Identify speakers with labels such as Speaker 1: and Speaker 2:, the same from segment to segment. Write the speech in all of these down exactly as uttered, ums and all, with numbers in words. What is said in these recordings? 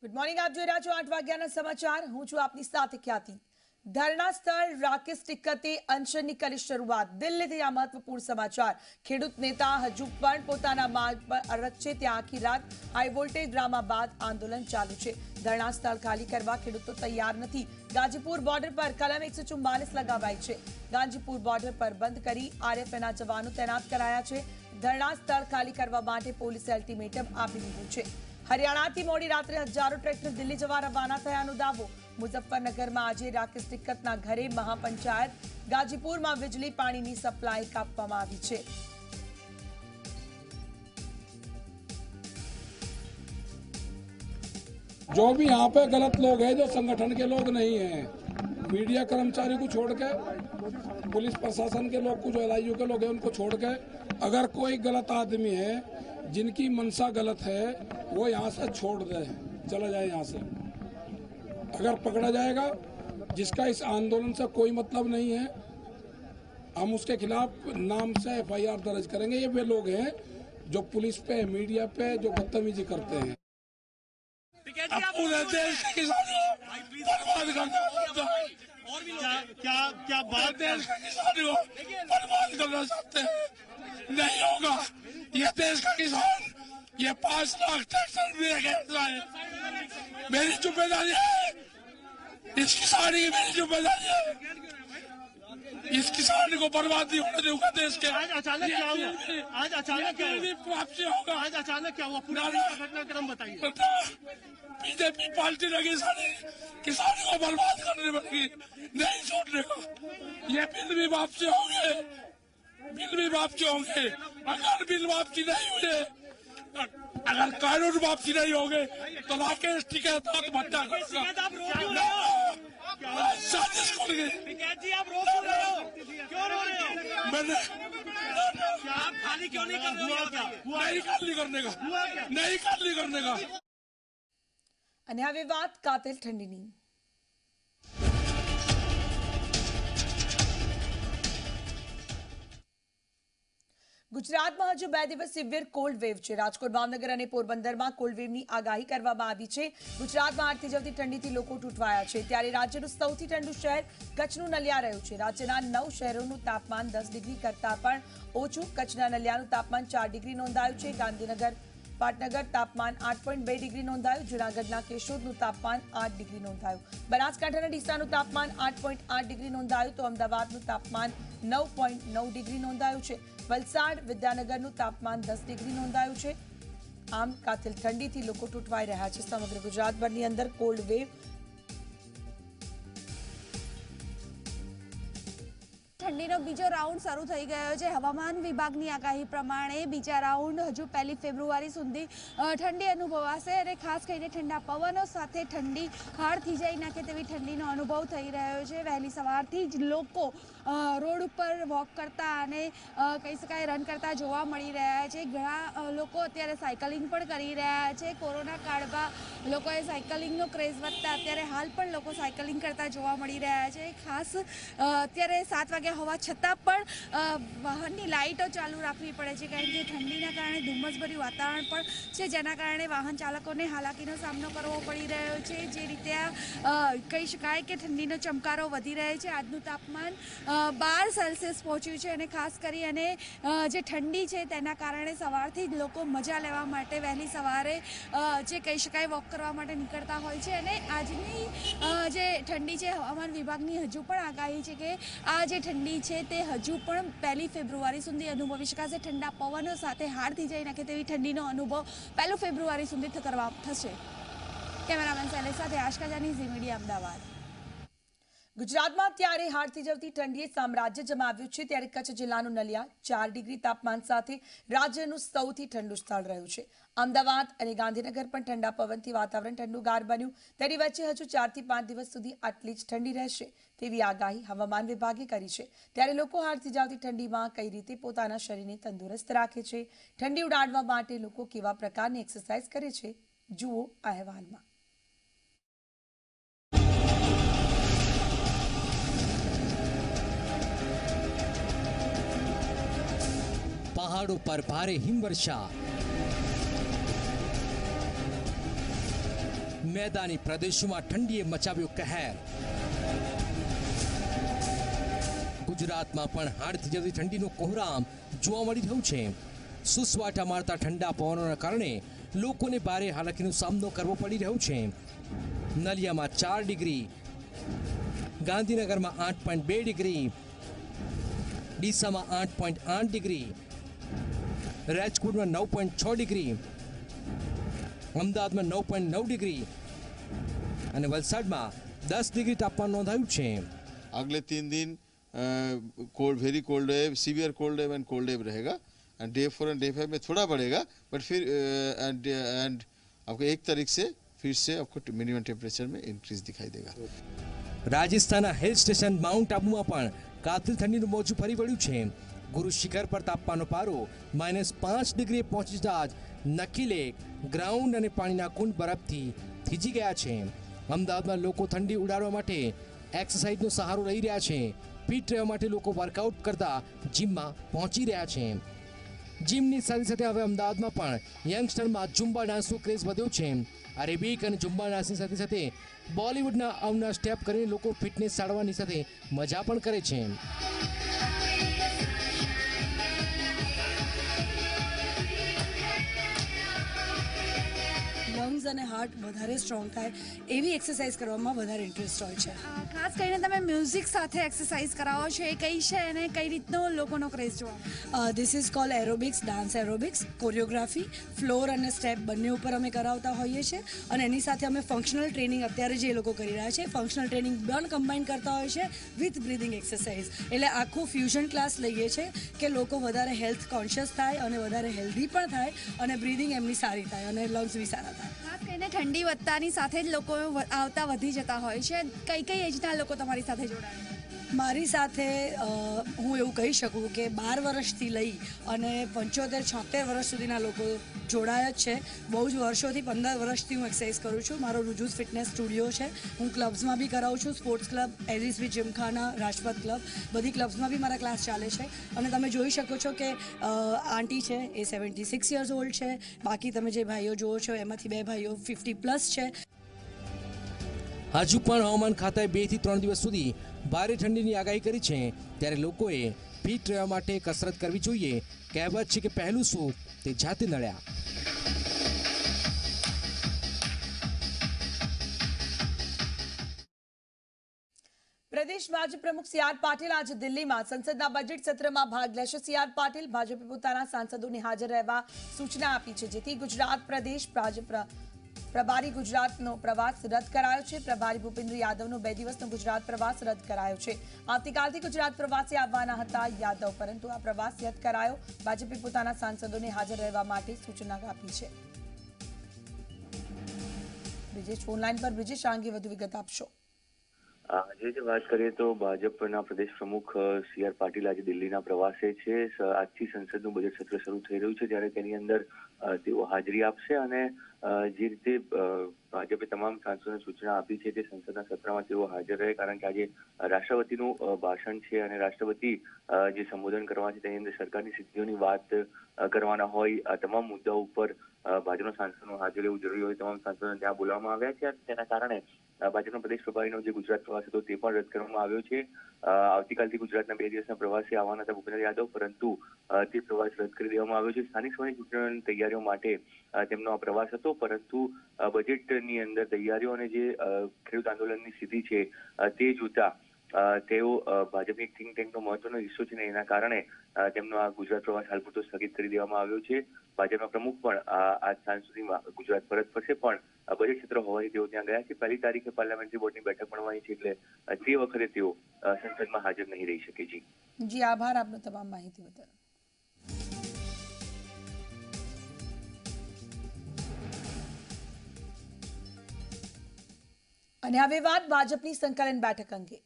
Speaker 1: Good morning, આપ જોઈ રહ્યા છો આઠ વાગ્યાના સમાચાર. હું છું આપની સાથે ખ્યાતિ. ધરણા સ્થળ રાકેશ ટિકતે અનશનની કરી શરૂઆત. દિલ્હીથી આ મહત્વપૂર્ણ સમાચાર. ખેડૂત નેતા હજુ પણ પોતાના માર્ગ પર અડગ છે. ત્યાં આખી રાત હાઈ વોલ્ટેજ ડ્રામા બાદ આંદોલન ચાલુ છે. ધરણા સ્થળ ખાલી કરવા ખેડૂતો તૈયાર નથી. ગાજીપુર બોર્ડર પર કલમ એકસો ચુમ્માલીસ લગાવાઈ છે. ગાજીપુર બોર્ડર પર બંધ કરી આરએફએના જવાનો તૈનાત કરાયા છે. ધરણા સ્થળ ખાલી કરવા માટે પોલીસે અલ્ટિમેટમ આપી દીધું છે. હરિયાણાથી મોડી રાત્રે હજારો ટ્રેક્ટર દિલ્હી જવા રવાના થયાનો દાવો. મુઝફ્ફરનગરમાં આજે રાકેશ ટિકતના ઘરે મહાપંચાયત. ગાજીપુરમાં વીજળી પાણીની સપ્લાય કાપવામાં આવી છે.
Speaker 2: जो भी यहाँ पे गलत लोग हैं, जो संगठन के लोग नहीं हैं, मीडिया कर्मचारी को छोड़ के, पुलिस प्रशासन के लोग को, जो एल आई यू के लोग हैं उनको छोड़ के, अगर कोई गलत आदमी है जिनकी मनसा गलत है वो यहाँ से छोड़ दे, चला जाए यहाँ से. अगर पकड़ा जाएगा जिसका इस आंदोलन से कोई मतलब नहीं है, हम उसके खिलाफ नाम से एफ आई आर दर्ज करेंगे. ये वे लोग हैं जो पुलिस पे, मीडिया पे जो बदतमीजी करते हैं. पूरे देश के किसानों बर्बाद करना, क्या क्या क्या बात देश के किसानों बर्बाद करना चाहते हैं? नहीं होगा. ये देश का किसान, ये पांच लाख ट्रैक्टर भी है. मेरी जिम्मेदारी है, इस किसान की मेरी जिम्मेदारी है. इस किसान को बर्बाद नहीं होने दूंगा देश के.
Speaker 3: आज अचानक क्या हुआ? आज अचानक क्या हुआ?
Speaker 2: वापसी होगा.
Speaker 3: आज अचानक क्या हुआ? पूरा घटनाक्रम बताइए.
Speaker 2: बीजेपी पार्टी लगी सारी किसानों को बर्बाद करने लगी, नहीं छोड़ने का. ये बिल भी वापसी होंगे, बिल भी वापसी होंगे. अगर बिल वापसी नहीं हुए, अगर कानून वापसी नहीं होंगे तो राकेश टिकैत आत्महत्या करेगा. साजिश कर गए.
Speaker 3: जी आप रो क्यों रहे हो? क्यों रो रहे हो?
Speaker 2: मैंने
Speaker 3: आप खाली क्यों नहीं कर रहे हो?
Speaker 2: नहीं खाली करने का, नहीं खाली करने का.
Speaker 1: અને હવે વાત કાતિલ ઠંડીની. ગુજરાતમાં હજુ બે દિવસ સિવિયર કોલ્ડ વેવ છે. રાજકોટ, ભાવનગર અને પોરબંદરમાં કોલ્ડ વેવની આગાહી કરવામાં આવી છે. ગુજરાતમાં આઠથી જવતી ઠંડીથી લોકો તૂટવાયા છે. ત્યારે રાજ્યનું સૌથી ઠંડુ શહેર કચ્છનું નલિયા રહ્યું છે. રાજ્યના નવ શહેરોનું તાપમાન દસ ડિગ્રી કરતાં પણ ઓછું. કચ્છના નલિયાનું તાપમાન ચાર ડિગ્રી નોંધાયું છે. ગાંધીનગર, પાટનગર તાપમાન આઠ પોઈન્ટ બે ડિગ્રી નોંધાયું. જૂનાગઢના કેશોદનું તાપમાન આઠ ડિગ્રી નોંધાયું. બનાસકાંઠાના ડીસાનું તાપમાન આઠ પોઈન્ટ આઠ ડિગ્રી નોંધાયું. તો અમદાવાદનું તાપમાન નવ પોઈન્ટ નવ ડિગ્રી નોંધાયું છે. વલસાડ, વિદ્યાનગરનું તાપમાન દસ ડિગ્રી નોંધાયું છે. આમ કાતિલ ઠંડીથી લોકો તૂટવાઈ રહ્યા છે. સમગ્ર ગુજરાતભરની અંદર કોલ્ડ વેવ.
Speaker 4: ઠંડીનો બીજો રાઉન્ડ શરૂ થઈ ગયો છે. હવામાન વિભાગની આગાહી પ્રમાણે બીજા રાઉન્ડ હજુ પહેલી ફેબ્રુઆરી સુધી ઠંડી અનુભવાશે અને ખાસ કરીને ઠંડા પવનો સાથે ઠંડી હાડ થીજાઈ નાખે તેવી ઠંડીનો અનુભવ થઈ રહ્યો છે. વહેલી સવારથી જ લોકો રોડ ઉપર વોક કરતા અને કહી શકાય રન કરતા જોવા મળી રહ્યા છે. ઘણા લોકો અત્યારે સાયકલિંગ પણ કરી રહ્યા છે. કોરોના કાળમાં લોકોએ સાયકલિંગનો ક્રેઝ વધતા અત્યારે હાલ પણ લોકો સાયકલિંગ કરતા જોવા મળી રહ્યા છે. ખાસ અત્યારે સાત વાગ્યા હોવા છતાં પણ વાહનની લાઇટો ચાલુ રાખવી પડે છે, કારણ કે ઠંડીના કારણે ધુમ્મસભર્યું વાતાવરણ પણ છે, જેના કારણે વાહન ચાલકોને હાલાકીનો સામનો કરવો પડી રહ્યો છે. જે રીતે આ કહી શકાય કે ઠંડીનો ચમકારો વધી રહ્યો છે. આજનું તાપમાન બાર સેલ્સિયસ પહોંચ્યું છે અને ખાસ કરી અને જે ઠંડી છે તેના કારણે સવારથી જ લોકો મજા લેવા માટે વહેલી સવારે જે કહી શકાય વોક કરવા માટે નીકળતા હોય છે. અને આજની જે ઠંડી છે, હવામાન વિભાગની હજુ પણ આગાહી છે કે આ જે ઠંડી છે તે હજુ પણ પહેલી ફેબ્રુઆરી સુધી અનુભવી શકાશે. ઠંડા પવનો સાથે હાડ થઈ જાય નાખે તેવી ઠંડીનો અનુભવ પહેલી ફેબ્રુઆરી સુધી કરવા થશે. કેમેરામેન શૈલેષ સાથે આશકા જાની, ઝી મીડિયા, અમદાવાદ.
Speaker 1: ગુજરાતમાં ત્યારે હાડ થીજવતી ઠંડીએ સામ્રાજ્ય જમાવ્યું છે. ત્યારે કચ્છ જિલ્લાનું નલિયા ચાર ડિગ્રી તાપમાન સાથે રાજ્યનું સૌથી ઠંડુ સ્થળ રહ્યું છે. અમદાવાદ અને ગાંધીનગર પણ ઠંડા પવનથી વાતાવરણ ઠંડુગાર બન્યું. તેની વચ્ચે હજુ ચારથી પાંચ દિવસ સુધી આટલી જ ઠંડી રહેશે તેવી આગાહી હવામાન વિભાગે કરી છે. ત્યારે લોકો હાડ થીજાવતી ઠંડીમાં કઈ રીતે પોતાના શરીરને તંદુરસ્ત રાખે છે, ઠંડી ઉડાડવા માટે લોકો કેવા પ્રકારની એક્સરસાઇઝ કરે છે, જુઓ આ અહેવાલમાં.
Speaker 5: पहाड़ों पर भारी हिमवर्षा, મેદાની પ્રદેશોમાં ઠંડીએ મચાવ્યો કહેર. ગુજરાતમાં પણ હાડથી જતી ઠંડીનો કોહરામ જોવા મળી રહ્યું છે. સુસવાટા મારતા ઠંડા પવનોના કારણે લોકોને ભારે હાલાકીનો સામનો કરવો પડી રહ્યો છે. નલિયામાં ચાર ડિગ્રી, ગાંધીનગરમાં આઠ પોઈન્ટ બે ડિગ્રી, ડીસામાં આઠ પોઈન્ટ આઠ ડિગ્રી, રાજકોટમાં નવ પોઈન્ટ છ ડિગ્રી, અમદાવાદમાં નવ પોઈન્ટ નવ ડિગ્રી અને વલસાડમાં દસ ડિગ્રી તાપમાન નોંધાયું છે.
Speaker 6: अगले तीन दिन cold very cold wave, severe cold wave and cold wave रहेगा. And day four and day five में थोड़ा बढ़ेगा, बट फिर एंड एंड आपको एक तारीख से फिर से आपको मिनिमम टेम्परेचर में इंक्रीज दिखाई देगा.
Speaker 5: રાજસ્થાનના હિલ સ્ટેશન માઉન્ટ આબુમાં પણ કાતિલ ઠંડીનું મોજું ફરી વળ્યું છે. ગુરુ શિખર પર તાપમાનનો પારો માઇનસ પાંચ ડિગ્રીએ પહોંચી જતા જ નક્કી લેક, ગ્રાઉન્ડ અને પાણીના કુંડ બરફથી થીજી ગયા છે. અમદાવાદમાં લોકો ઠંડી ઉડાડવા માટે એક્સરસાઇઝનો સહારો લઈ રહ્યા છે. ફિટ રહેવા માટે લોકો વર્કઆઉટ કરતા જીમમાં પહોંચી રહ્યા છે. જીમની સાથે સાથે હવે અમદાવાદમાં પણ યંગસ્ટરમાં ઝુંબા ડાન્સનો ક્રેઝ વધ્યો છે. અરેબિક અને ઝુંબા ડાન્સની સાથે સાથે બોલિવૂડના અવના સ્ટેપ કરીને લોકો ફિટનેસ સાડવાની સાથે મજા પણ કરે છે.
Speaker 7: લંગ્સ અને હાર્ટ વધારે સ્ટ્રોંગ થાય એવી એક્સરસાઇઝ કરવામાં વધારે ઇન્ટરેસ્ટ હોય છે.
Speaker 4: અ, ખાસ કરીને તમે મ્યુઝિક સાથે એક્સરસાઇઝ કરાવો છો, એ કઈ છે અને કઈ રીતનો લોકોનો ક્રેઝ જોવા?
Speaker 7: This is called aerobics, dance aerobics, choreography, floor અને સ્ટેપ બંને ઉપર અમે કરાવતા હોઈએ છીએ. અને એની સાથે અમે ફંક્શનલ ટ્રેનિંગ અત્યારે જે લોકો કરી રહ્યા છે ફંક્શનલ ટ્રેનિંગ પણ કમ્બાઈન કરતા હોય છે વિથ બ્રીધિંગ એક્સરસાઇઝ. એટલે આખું ફ્યુઝન ક્લાસ લઈએ છીએ કે લોકો વધારે હેલ્થ કોન્શિયસ થાય અને વધારે હેલ્ધી પણ થાય અને બ્રીધિંગ એમની સારી થાય અને લંગ્સ બી સારા થાય.
Speaker 4: ખાસ કરીને ઠંડી વધતાની સાથે જ લોકો વ- આવતા વધી જતા હોય છે. કઈ કઈ એજના લોકો તમારી સાથે જોડાય?
Speaker 7: મારી સાથે અ, હું એવું કહી શકું કે બાર વર્ષથી લઈ અને પંચોતેર છોતેર વર્ષ સુધીના લોકો જોડાયા જ છે. બહુ જ વર્ષોથી પંદર વર્ષથી હું એક્સરસાઇઝ કરું છું. મારો રુજુસ ફિટનેસ સ્ટુડિયો છે. હું ક્લબ્સમાં બી કરાવું છું, સ્પોર્ટ્સ ક્લબ, એઝિસબી જીમખાના, રાજપથ ક્લબ, બધી ક્લબ્સમાં બી મારા ક્લાસ ચાલે છે. અને તમે જોઈ શકો છો કે અ, આંટી છે એ સેવન્ટી સિક્સ યર્સ ઓલ્ડ છે. બાકી તમે જે ભાઈઓ જુઓ છો એમાંથી બે ભાઈઓ ફિફ્ટી પ્લસ છે.
Speaker 5: હજુ પણ હવામાન ખાતાએ બે થી ત્રણ દિવસ સુધી ભારે ઠંડીની આગાહી કરી છે. ત્યારે લોકોએ ફિટ રહેવા માટે કસરત કરવી જોઈએ. કહેવત છે કે પહેલું શું તે જાતે નડ્યા.
Speaker 1: પ્રદેશ ભાજપ પ્રમુખ સી આર પાટીલ આજે દિલ્હીમાં સંસદના બજેટ સત્રમાં ભાગ લેશે. સી આર પાટીલ ભાજપે પોતાના સાંસદોને હાજર રહેવા સૂચના આપી છે, જેથી ગુજરાત પ્રદેશ ભાજપ પ્રભારી ગુજરાતનો પ્રવાસ રદ કરાયો છે. પ્રભારી ભૂપેન્દ્ર યાદવનો બે દિવસનો ગુજરાત પ્રવાસ રદ કરાયો છે. આવતીકાલથી ગુજરાત પ્રવાસે આવવાના હતા યાદવ, પરંતુ આ પ્રવાસ રદ કરાયો. ભાજપે પોતાના સાંસદોને હાજર રહેવા માટે સૂચના આપી છે. બ્રિજેશ ફોનલાઈન પર. બ્રિજેશ, આ અંગે વધુ વિગત આપશો.
Speaker 8: આજે જે વાત કરીએ તો ભાજપના પ્રદેશ પ્રમુખ સી આર પાટીલ આજે દિલ્હીના પ્રવાસે છે. આજથી સંસદનું બજેટ સત્ર શરૂ થઈ રહ્યું છે, ત્યારે તેની અંદર તેઓ હાજરી આપશે અને જે રીતે ભાજપે તમામ સાંસદોને સૂચના આપી છે કે સંસદના સત્રમાં તેઓ હાજર રહે, કારણ કે આજે રાષ્ટ્રપતિનું ભાષણ છે અને રાષ્ટ્રપતિ જે સંબોધન કરવા છે તેની અંદર સરકારની સિદ્ધિઓની વાત કરવાના હોય. આ તમામ મુદ્દાઓ ઉપર ભાજપના સાંસદોનું હાજર રહેવું જરૂરી હોય. તમામ સાંસદોને ત્યાં બોલાવવામાં આવ્યા છે. તેના કારણે ભાજપના પ્રદેશ પ્રભારીનો જે ગુજરાત પ્રવાસ હતો તે પણ રદ કરવામાં આવ્યો છે. આવતીકાલથી ગુજરાતના બે દિવસના પ્રવાસે આવવાના હતા ભૂપેન્દ્ર યાદવ, પરંતુ તે પ્રવાસ રદ કરી દેવામાં આવ્યો છે. સ્થાનિક સ્વરાજ્યની ચૂંટણીની તૈયારીઓ માટે તેમનો આ પ્રવાસ હતો, પરંતુ બજેટની અંદર તૈયારીઓ અને જે ખેડૂત આંદોલનની સ્થિતિ છે તે જોતા તેઓ ભાજપની થિંક ટેન્કનો મહત્વનો હિસ્સો છે ને એના કારણે તેમનો આ ગુજરાત પ્રવાસ હાલ પૂરતો સ્થગિત કરી દેવામાં આવ્યો છે. ભાજપના પ્રમુખ પણ આજ સાંજ સુધીમાં ગુજરાત પરત ફરશે, પણ બજેટ સત્ર હોવાથી તેઓ ત્યાં ગયા છે. પહેલી તારીખે પાર્લામેન્ટરી બોર્ડની બેઠક મળવાની છે, એટલે તે વખતે તેઓ સંસદમાં હાજર નહીં રહી શકે. જી
Speaker 1: જી આભાર આપનો તમામ માહિતી બદલ. અને હવે વાત ભાજપની સંકલન બેઠક અંગે.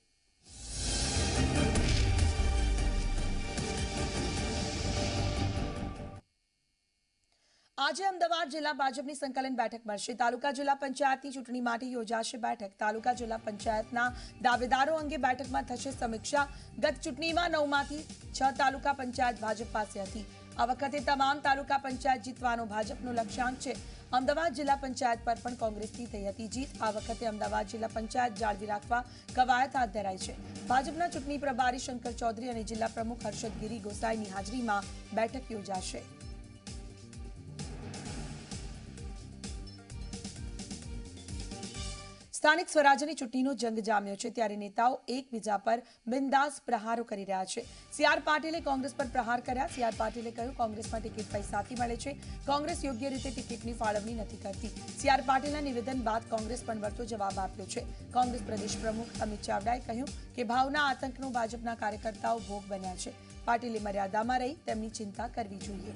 Speaker 1: આજે અમદાવાદ જિલ્લા ભાજપની સંકલન બેઠક મળશે. તાલુકા જિલ્લા પંચાયતની ચૂંટણી માટે યોજાશે બેઠક. તાલુકા જિલ્લા પંચાયતના દાવેદારો અંગે બેઠકમાં થશે સમીક્ષા. ગત ચૂંટણીમાં નવમાંથી છ તાલુકા પંચાયત ભાજપ પાસે હતી. આ વખતે તમામ તાલુકા પંચાયત જીતવાનો ભાજપનો લક્ષ્યાંક છે। અમદાવાદ જિલ્લા પંચાયત પર પણ કોંગ્રેસની થઈ હતી જીત। આ વખતે અમદાવાદ જિલ્લા પંચાયત જાળવી રાખવા કવાયત હાથ ધરાઈ છે। ભાજપના ચૂંટણી પ્રભારી શંકર ચૌધરી અને જિલ્લા પ્રમુખ હર્ષદ ગિરી ગોસાઈની હાજરીમાં બેઠક યોજાશે। સ્થાનિક સ્વરાજ્યની ચૂંટણીનો જંગ જામ્યો છે ત્યારે નેતાઓ એકબીજા પર બિંદાસ પ્રહારો કરી રહ્યા છે। સી આર પાટીલે કોંગ્રેસ પર પ્રહાર કર્યા। સી આર પાટીલે કહ્યું કોંગ્રેસમાં ટિકિટ પૈસાથી મળે છે, કોંગ્રેસ યોગ્ય રીતે ટિકિટની ફાળવણી નથી કરતી। સી આર પાટીલના નિવેદન બાદ કોંગ્રેસ પણ વળતો જવાબ આપ્યો છે। કોંગ્રેસ પ્રદેશ પ્રમુખ અમિત ચાવડાએ કહ્યું કે ભાવના આતંકનો ભાજપના કાર્યકર્તાઓ ભોગ બન્યા છે। પાટીલે મર્યાદામાં રહી તેમની ચિંતા કરવી જોઈએ।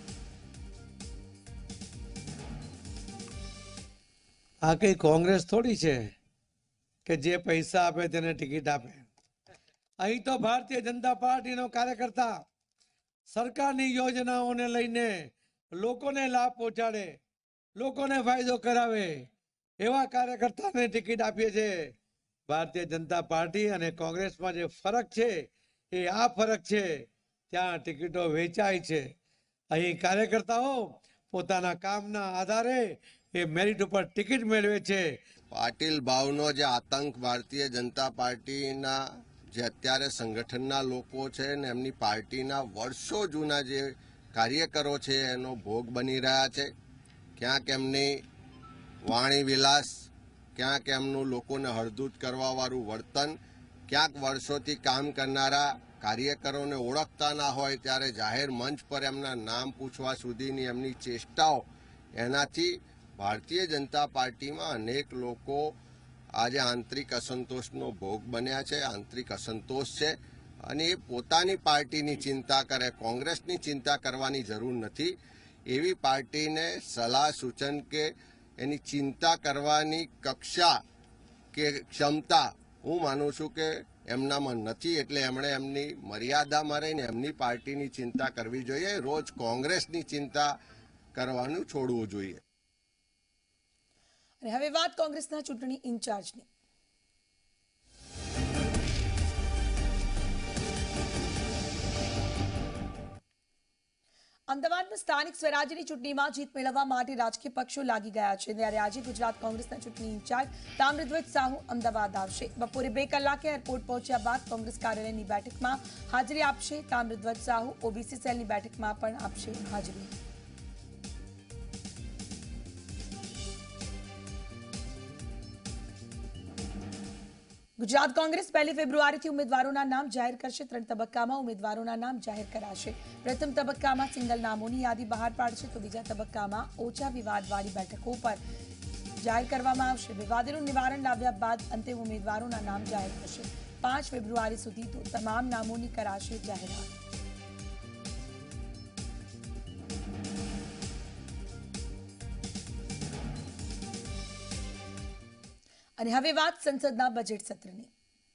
Speaker 9: આ કઈ કોંગ્રેસ થોડી છે કે જે પૈસા આપે તેને ટિકિટ આપે। અહીં તો ભારતીય જનતા પાર્ટીનો કાર્યકર્તા સરકારની યોજનાઓને લઈને લોકોને લાભ પહોંચાડે, લોકોને ફાયદો કરાવે એવા કાર્યકર્તાને ટિકિટ આપીએ છે। ભારતીય જનતા પાર્ટી અને કોંગ્રેસમાં જે ફરક છે એ આ ફરક છે, ત્યાં ટિકિટો વેચાય છે। અહીં કાર્યકર્તાઓ પોતાના કામના આધારે એ મેરિટ ઉપર ટિકિટ મેળવે છે।
Speaker 10: પાટીલ ભાવનો જે આતંક ભારતીય જનતા પાર્ટીના જે અત્યારે સંગઠનના લોકો છે ને એમની પાર્ટીના વર્ષો જૂના જે કાર્યકરો છે એનો ભોગ બની રહ્યા છે। ક્યાંક એમની વાણી વિલાસ, ક્યાંક એમનું લોકોને હળદૂત કરવાવાળું વર્તન, ક્યાંક વર્ષોથી કામ કરનારા કાર્યકરોને ઓળખતા ના હોય ત્યારે જાહેર મંચ પર એમના નામ પૂછવા સુધીની એમની ચેષ્ટાઓ, એનાથી ભારતીય જનતા પાર્ટીમાં અનેક લોકો આજે આંતરિક અસંતોષનો ભોગ બન્યા છે। આંતરિક અસંતોષ છે અને એ પોતાની પાર્ટીની ચિંતા કરે, કોંગ્રેસની ચિંતા કરવાની જરૂર નથી। એવી પાર્ટીને સલાહ સૂચન કે એની ચિંતા કરવાની કક્ષા કે ક્ષમતા હું માનું છું કે એમનામાં નથી। એટલે એમણે એમની મર્યાદામાં રહીને એમની પાર્ટીની ચિંતા કરવી જોઈએ, રોજ કોંગ્રેસની ચિંતા કરવાનું છોડવું જોઈએ।
Speaker 1: અને હવે વાત કોંગ્રેસના ચૂંટણી ઇન્ચાર્જની। અમદાવાદમાં સ્થાનિક સ્વરાજ્યની ચૂંટણીમાં જીત મેળવવા માટે રાજકીય પક્ષો લાગી ગયા છે ત્યારે આજે ગુજરાત કોંગ્રેસના ચૂંટણી ઇન્ચાર્જ તામ્રધ્વજ સાહુ અમદાવાદ આવશે। બપોરે બે કલાકે એરપોર્ટ પહોંચ્યા બાદ કોંગ્રેસ કાર્યાલયની બેઠકમાં હાજરી આપશે। તામ્રધ્વજ સાહુ ઓબીસી સેલની બેઠકમાં પણ આપશે હાજરી। ગુજરાત કોંગ્રેસ પહેલી ફેબ્રુઆરીથી ઉમેદવારોના નામ જાહેર કરશે। ત્રણ તબક્કામાં ઉમેદવારોના નામ જાહેર કરાશે। પ્રથમ તબક્કામાં સિંગલ નામોની યાદી બહાર પાડશે તો બીજા તબક્કામાં ઓછા વિવાદવાળી બેઠકો પર જાહેર કરવામાં આવશે। વિવાદોનું નિવારણ લાવ્યા બાદ અંતિમ ઉમેદવારોના નામ જાહેર થશે। પાંચ ફેબ્રુઆરી સુધી તો તમામ નામોની કરાશે જાહેરાત। અને હવે વાત સંસદના બજેટ સત્રની।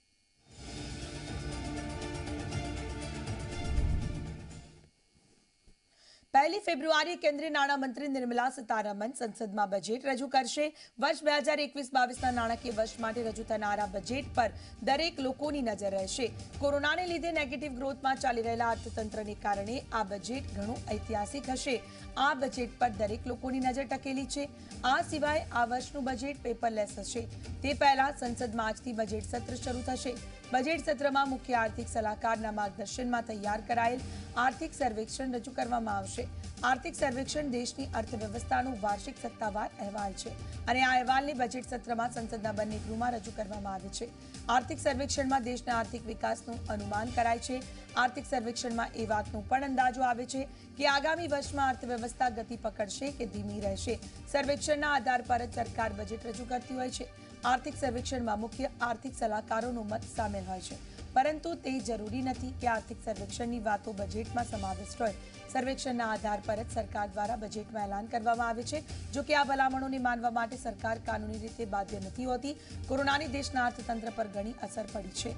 Speaker 1: પહેલી ફેબ્રુઆરી કેન્દ્રીય નાણામંત્રી નિર્મલા સીતારમણ સંસદમાં બજેટ રજૂ કરશે। વર્ષ બે હજાર એકવીસ બાવીસના નાણાકીય વર્ષ માટે રજૂ થનારા બજેટ પર દરેક લોકોની નજર રહેશે। કોરોનાને લીધે નેગેટિવ ગ્રોથમાં ચાલી રહેલા અર્થતંત્રને કારણે આ બજેટ ઘણું ઐતિહાસિક હશે। આ બજેટ પર દરેક લોકોની નજર ટકેલી છે। આ સિવાય આ વર્ષનું બજેટ પેપરલેસ હશે। તે પહેલા સંસદમાં આજથી બજેટ સત્ર શરૂ થશે। બજેટ સત્રમાં મુખ્ય આર્થિક સલાહકારના માર્ગદર્શનમાં તૈયાર કરાયેલ આર્થિક સર્વેક્ષણ રજૂ કરવામાં આવશે। આર્થિક સર્વેક્ષણ દેશની અર્થવ્યવસ્થાનો વાર્ષિક સત્તાવાર અહેવાલ છે અને આ અહેવાલને બજેટ સત્રમાં સંસદના બંને ગૃહમાં રજૂ કરવામાં આવે છે। આર્થિક સર્વેક્ષણમાં દેશના આર્થિક વિકાસનું અનુમાન કરાય છે। આર્થિક સર્વેક્ષણમાં એ વાતનો પણ અંદાજો આવે છે કે આગામી વર્ષમાં અર્થવ્યવસ્થા ગતિ પકડશે કે ધીમી રહેશે। સર્વેક્ષણના આધાર પર જ સરકાર બજેટ રજૂ કરતી હોય છે। આર્થિક સર્વેક્ષણમાં મુખ્ય આર્થિક સલાહકારોનો મત સામેલ હોય છે, પરંતુ તે જરૂરી નથી કે આર્થિક સર્વેક્ષણની વાતો બજેટમાં સમાવિષ્ટ હોય। સર્વેક્ષણના આધાર પર જ સરકાર દ્વારા બજેટમાં એલાન કરવામાં આવે છે। જો કે આ ભલામણોને માનવા માટે સરકાર કાનૂની રીતે બાધ્ય નથી હોતી। કોરોનાની દેશના અર્થતંત્ર પર ઘણી અસર પડી છે।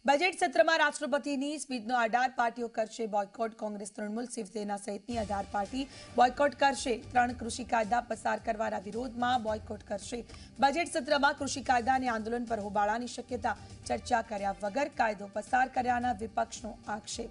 Speaker 1: બજેટ સત્રમાં રાષ્ટ્રપતિની સ્પીચનો અઢાર પાર્ટીઓ કરશે બોયકોટ. કોંગ્રેસ, તૃણમૂલ, શિવસેના સહિતની અઢાર પાર્ટી બોયકોટ કરશે. ત્રણ કૃષિ કાયદા પસાર કરવાના વિરોધમાં બોયકોટ કરશે. બજેટ સત્રમાં કૃષિ કાયદા અને આંદોલન પર હોબાળાની શક્યતા. ચર્ચા કર્યા વગર કાયદો પસાર કર્યાના વિપક્ષનો આક્ષેપ.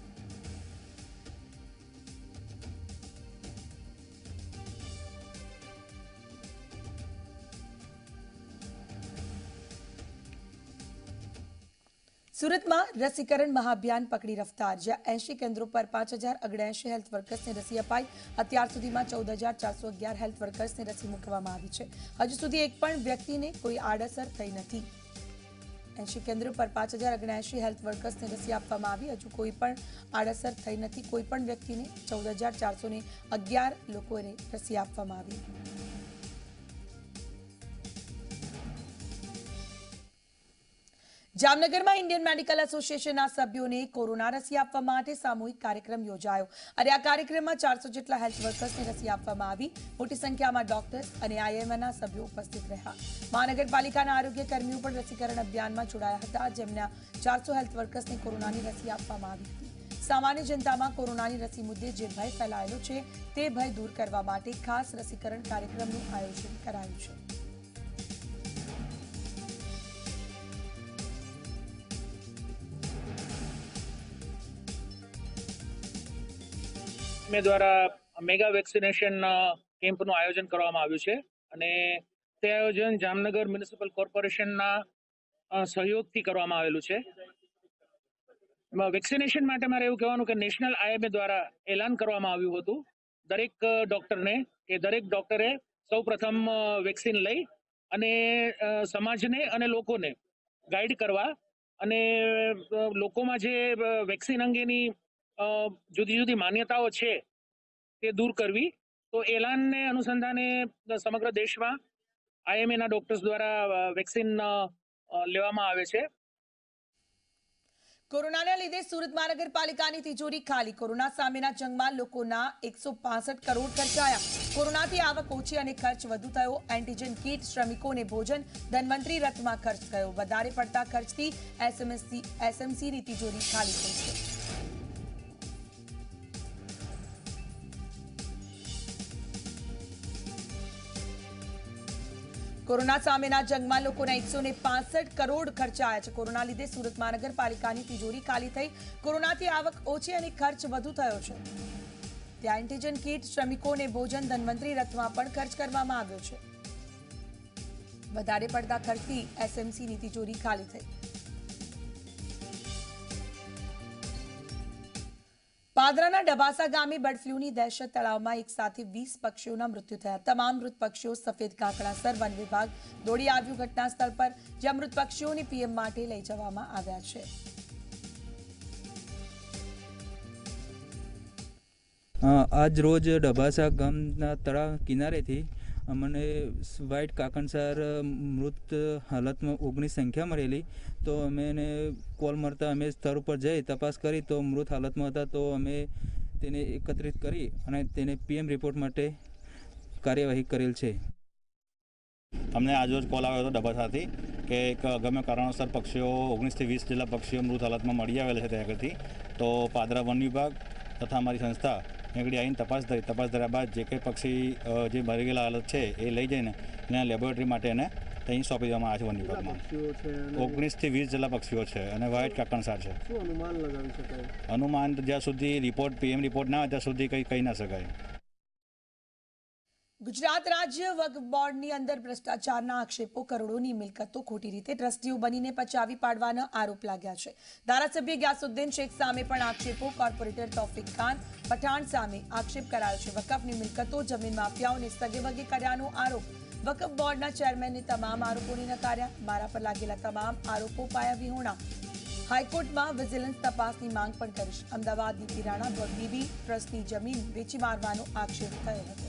Speaker 1: સુરતમાં રસીકરણ મહાઅભિયાન પકડી રફતાર. જ્યાં એંશી કેન્દ્રો પર પાંચ હજાર ઓગણએંશી હેલ્થ વર્કર્સને રસી અપાઈ. અત્યાર સુધીમાં ચૌદ હજાર ચારસો અગિયાર હેલ્થ વર્કર્સને રસી મૂકવામાં આવી છે. હજુ સુધી એક પણ વ્યક્તિને કોઈ આડઅસર થઈ નથી. એંશી કેન્દ્રો પર પાંચ હજાર ઓગણએંશી હેલ્થ વર્કર્સને રસી આપવામાં આવી. હજુ કોઈ પણ આડઅસર થઈ નથી. કોઈ પણ વ્યક્તિને ચૌદ હજાર ચારસો ને અગિયાર લોકોને રસી આપવામાં આવી. જામનગરમાં ઇન્ડિયન મેડિકલ એસોસિએશનના સભ્યોને કોરોના રસી આપવા માટે સામૂહિક કાર્યક્રમ યોજાયો અને આ કાર્યક્રમમાં ચારસો જેટલા હેલ્થ વર્કર્સને રસી આપવામાં આવી. મોટી સંખ્યામાં ડોક્ટર્સ અને આઈએમએના સભ્યો ઉપસ્થિત રહ્યા. મહાનગરપાલિકાના આરોગ્ય કર્મીઓ પણ રસીકરણ અભિયાનમાં જોડાયા હતા, જેમના ચારસો હેલ્થ વર્કર્સને કોરોનાની રસી આપવામાં આવી હતી. સામાન્ય જનતામાં કોરોનાની રસી મુદ્દે જે ભય ફેલાયેલો છે તે ભય દૂર કરવા માટે ખાસ રસીકરણ કાર્યક્રમનું આયોજન કરાયું છે.
Speaker 11: મેં દ્વારા મેગા વેક્સિનેશન કેમ્પનું આયોજન કરવામાં આવ્યું છે અને તે આયોજન જામનગર મ્યુનિસિપલ કોર્પોરેશનના સહયોગથી કરવામાં આવેલું છે. વેક્સિનેશન માટે મારે એવું કહેવાનું કે નેશનલ આઈએમએ દ્વારા એલાન કરવામાં આવ્યું હતું દરેક ડોક્ટરને કે દરેક ડોક્ટરે સૌ પ્રથમ વેક્સિન લઈ અને સમાજને અને લોકોને ગાઈડ કરવા અને લોકોમાં જે વેક્સિન અંગેની જુદી જુદી માન્યતાઓ છે તે દૂર કરવી. તો એલાનને અનુસંધાને સમગ્ર દેશમાં આઈએમએના ડોક્ટર્સ દ્વારા વેક્સિન લેવામાં આવે છે.
Speaker 1: કોરોનાના લીધે સુરત મહાનગરપાલિકાની તિજોરી ખાલી. કોરોના સામેના જંગમાં લોકોના એકસો પાસઠ કરોડ ખર્ચાયા. કોરોનાથી આવક ઓછી અને ખર્ચ વધુ થયો. એન્ટીજન કીટ, શ્રમિકોને ભોજન, ધન્વંતરી રથમાં ખર્ચ થયો. વધારે પડતા ખર્ચથી એસએમસી એસએમસીની તિજોરી ખાલી થઈ છે. કોરોના સામેના જંગમાં લોકોના એકસો ને પાસઠ કરોડ ખર્ચાયા છે. કોરોના લીધે સુરત મહાનગરપાલિકાની તિજોરી ખાલી થઈ. કોરોનાથી આવક ઓછી અને ખર્ચ વધુ થયો છે. ત્યાં એન્ટીજન કીટ, શ્રમિકોને ભોજન, ધન્વંતરી રથમાં પણ ખર્ચ કરવામાં આવ્યો છે. વધારે પડતા ખર્ચથી એસએમસીની તિજોરી ખાલી થઈ. પાદરાના ડબાસા ગામે બર્ડ ફ્લૂની દહેશત. તળાવમાં એક સાથે વીસ પક્ષીઓના મૃત્યુ થયા. તમામ મૃત પક્ષીઓ સફેદ કાંકડાસર વન વિભાગ દોડી આવ્યું ઘટના સ્થળ પર, જ્યાં મૃત પક્ષીઓને પીએમ માટે લઈ જવામાં આવ્યા છે.
Speaker 12: આજ રોજ ડબાસા ગામના તળાવ કિનારેથી અમને વ્હાઇટ કાકણસાર મૃત હાલતમાં ઓગણીસ સંખ્યા મળેલી. તો અમે એને કોલ મળતા અમે સ્થળ ઉપર જઈ તપાસ કરી તો મૃત હાલતમાં હતા. તો અમે તેને એકત્રિત કરી અને તેને પીએમ રિપોર્ટ માટે કાર્યવાહી કરેલ છે.
Speaker 13: અમને આજરોજ કોલ આવ્યો હતો ડબાસાથી કે એક અગમ્ય કારણોસર પક્ષીઓ ઓગણીસથી વીસ જેટલા પક્ષીઓ મૃત હાલતમાં મળી આવેલા છે ત્યાં આગળથી. તો પાદરા વન વિભાગ તથા અમારી સંસ્થા આગળ આવીને તપાસ કરી. તપાસ કર્યા બાદ જે કંઈ પક્ષી જે મરી ગયેલા હાલત છે એ લઈ જઈને એના લેબોરેટરી માટે એને ત્યાં સોંપી દેવામાં આવે છે વન વિભાગમાં. ઓગણીસથી વીસ જેટલા પક્ષીઓ છે અને વ્હાઇટ કાકણસાર છે.
Speaker 14: અનુમાન લગાવી શકાય?
Speaker 13: અનુમાન જ્યાં સુધી રિપોર્ટ પીએમ રિપોર્ટ ના આવે ત્યાં સુધી કંઈ કહી ના શકાય.
Speaker 1: ગુજરાત રાજ્ય વક્ફ બોર્ડની અંદર ભ્રષ્ટાચારના આક્ષેપો. કરોડોની મિલકતો ખોટી રીતે ટ્રસ્ટીઓ બનીને પચાવી પાડવાના આરોપ લાગ્યા છે. ધારાસભ્ય ગ્યાસુદ્દીન શેખ સામે પણ આક્ષેપો. કોર્પોરેટર તૌફિક ખાન પઠાણ સામે આક્ષેપ કરાયો છે. વકફની મિલકતો જમીન માફિયાઓને સગેવગે કર્યાનો આરોપ. વક્ફ બોર્ડના ચેરમેનને તમામ આરોપોને નકાર્યા. મારા પર લાગેલા તમામ આરોપો પાયા વિહોણા. હાઈકોર્ટમાં વિજિલન્સ તપાસની માંગ પણ કરીશ. અમદાવાદની કિરાણા બીબી ટ્રસ્ટની જમીન વેચી મારવાનો આક્ષેપ થયો હતો.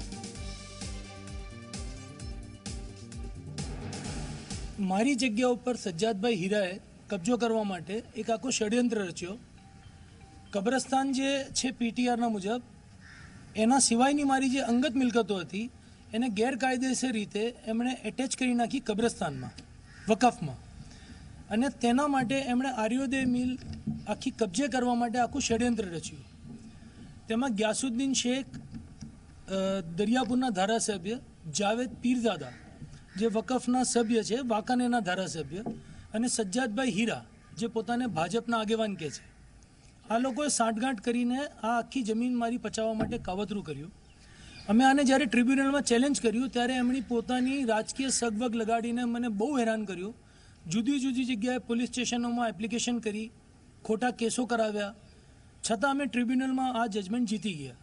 Speaker 15: મારી જગ્યા ઉપર સજ્જાદભાઈ હીરાએ કબજો કરવા માટે એક આખો ષડયંત્ર રચ્યો. કબ્રસ્તાન જે છે પીટીઆરના મુજબ એના સિવાયની મારી જે અંગત મિલકતો હતી એને ગેરકાયદેસર રીતે એમણે એટેચ કરી નાખી કબ્રસ્તાનમાં, વકફમાં. અને તેના માટે એમણે આર્યોદય મિલ આખી કબજે કરવા માટે આખું ષડયંત્ર રચ્યું. તેમાં ગ્યાસુદ્દીન શેખ, દરિયાપુરના ધારાસભ્ય, જાવેદ પીરઝાદા જે વકફના સભ્ય છે, વાંકાનેરના ધારાસભ્ય, અને સજ્જાદભાઈ હીરા જે પોતાને ભાજપના આગેવાન કહે છે, આ લોકોએ સાંઠગાંઠ કરીને આ આખી જમીન મારી પચાવવા માટે કાવતરું કર્યું. અમે આને જ્યારે ટ્રિબ્યુનલમાં ચેલેન્જ કર્યું ત્યારે એમની પોતાની રાજકીય સગવગ લગાડીને મને બહુ હેરાન કર્યું. જુદી જુદી જગ્યાએ પોલીસ સ્ટેશનોમાં એપ્લિકેશન કરી, ખોટા કેસો કરાવ્યા, છતાં અમે ટ્રિબ્યુનલમાં આ જજમેન્ટ જીતી ગયા.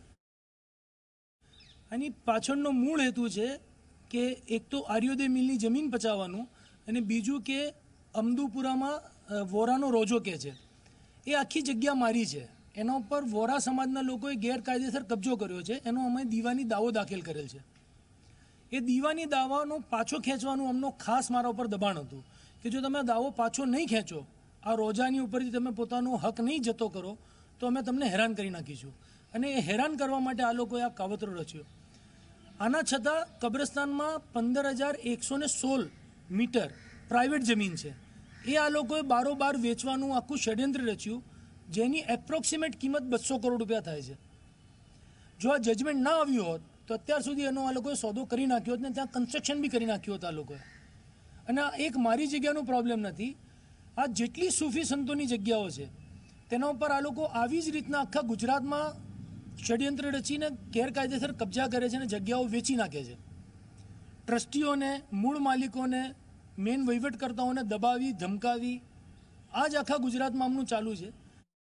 Speaker 15: આની પાછળનો મૂળ હેતુ છે કે એક તો આર્યોદય મિલની જમીન પચાવવાનું, અને બીજું કે અમદુપુરામાં વોરાનો રોજો કહે છે એ આખી જગ્યા મારી છે, એના ઉપર વોરા સમાજના લોકોએ ગેરકાયદેસર કબજો કર્યો છે. એનો અમે દીવાની દાવો દાખલ કરેલ છે. એ દીવાની દાવાનો પાછો ખેંચવાનું અમનો ખાસ મારા ઉપર દબાણ હતું કે જો તમે દાવો પાછો નહીં ખેંચો, આ રોજાની ઉપરથી તમે પોતાનો હક નહીં જતો કરો તો અમે તમને હેરાન કરી નાખીશું. અને એ હેરાન કરવા માટે આ લોકોએ આ કાવતરો રચ્યો. આના છતાં કબ્રસ્તાનમાં પંદર હજાર એકસો ને સોળ મીટર પ્રાઇવેટ જમીન છે, એ આ લોકોએ બારોબાર વેચવાનું આખું ષડયંત્ર રચ્યું, જેની એપ્રોક્સિમેટ કિંમત બસો કરોડ રૂપિયા થાય છે. જો આ જજમેન્ટ ના આવ્યું હોત તો અત્યાર સુધી એનો આ લોકોએ સોદો કરી નાખ્યો હોત ને ત્યાં કન્સ્ટ્રક્શન બી કરી નાખ્યું હોત આ લોકોએ. અને આ એક મારી જગ્યાનો પ્રોબ્લેમ નથી, આ જેટલી સૂફી સંતોની જગ્યાઓ છે તેના ઉપર આ લોકો આવી જ રીતના આખા ગુજરાતમાં ષડયંત્ર રચીને ગેરકાયદેસર કબજા કરે છે અને જગ્યાઓ વેચી નાખે છે. ટ્રસ્ટીઓને, મૂળ માલિકોને, મેન વહીવટકર્તાઓને દબાવી, ધમકાવી, આ જ આખા ગુજરાતમાં આમનું ચાલુ છે.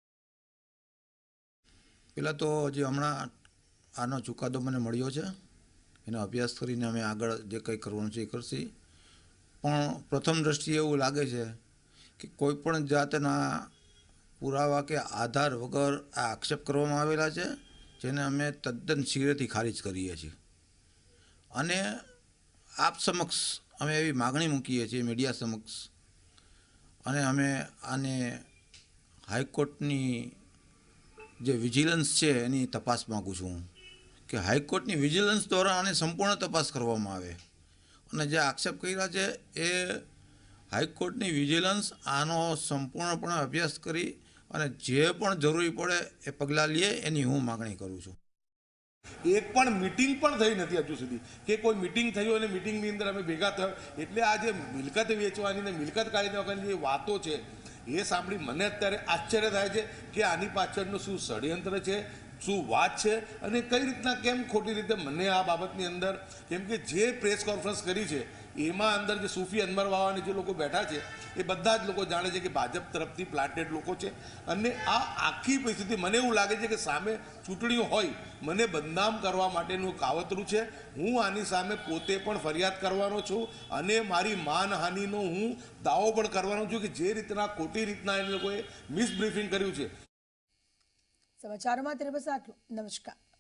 Speaker 14: પહેલાં તો જે હમણાં આનો ચુકાદો મને મળ્યો છે એનો અભ્યાસ કરીને અમે આગળ જે કંઈ કરવાનું છે એ કરશી. પણ પ્રથમ દ્રષ્ટિએ એવું લાગે છે કે કોઈ પણ જાતના પુરાવા કે આધાર વગર આ આક્ષેપ કરવામાં આવેલા છે, જેને અમે તદ્દન શીઘ્રથી ખારિજ કરીએ છીએ. અને આપ સમક્ષ અમે એવી માગણી મૂકીએ છીએ મીડિયા સમક્ષ, અને અમે આને હાઈકોર્ટની જે વિજિલન્સ છે એની તપાસ માગું છું કે હાઈકોર્ટની વિજિલન્સ દ્વારા આને સંપૂર્ણ તપાસ કરવામાં આવે. અને જે આક્ષેપ કર્યા છે એ હાઈકોર્ટની વિજિલન્સ આનો સંપૂર્ણપણે અભ્યાસ કરી અને જે પણ જરૂરી પડે એ પગલાં લે, એની હું માગણી કરું છું.
Speaker 16: એક પણ મિટિંગ પણ થઈ નથી હજુ સુધી કે કોઈ મિટિંગ થઈ હોય અને મિટિંગની અંદર અમે ભેગા થયો. એટલે આ જે મિલકત વેચવાની ને મિલકત કાઢી નાખવાની જે વાતો છે એ સાંભળી મને અત્યારે આશ્ચર્ય થાય છે કે આની પાછળનું શું ષડયંત્ર છે, શું વાત છે, અને કઈ રીતના કેમ ખોટી રીતે મને આ બાબતની અંદર, કેમ કે જે પ્રેસ કોન્ફરન્સ કરી છે એમાં અંદર જે સૂફી અનવર વાવાને જે લોકો બેઠા છે એ બધા જ લોકો જાણે છે કે ભાજપ તરફથી પ્લાન્ટેડ લોકો છે. અને આ આખી પરિસ્થિતિ મને એવું લાગે છે કે સામે ચૂંટણીઓ હોય, મને બદનામ કરવા માટેનું કાવતરું છે. હું આની સામે પોતે પણ ફરિયાદ કરવાનો છું અને મારી માનહાનિનો હું દાવો પણ કરવાનો છું કે જે રીતના ખોટી રીતના એ લોકોએ મિસબ્રીફિંગ કર્યું છે.
Speaker 1: સમાચારોમાં તેરે બસ આટલું. નમસ્કાર.